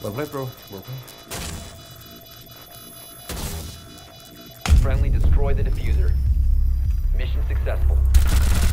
Well played, bro. Well played. Friendly destroy the diffuser. Mission successful.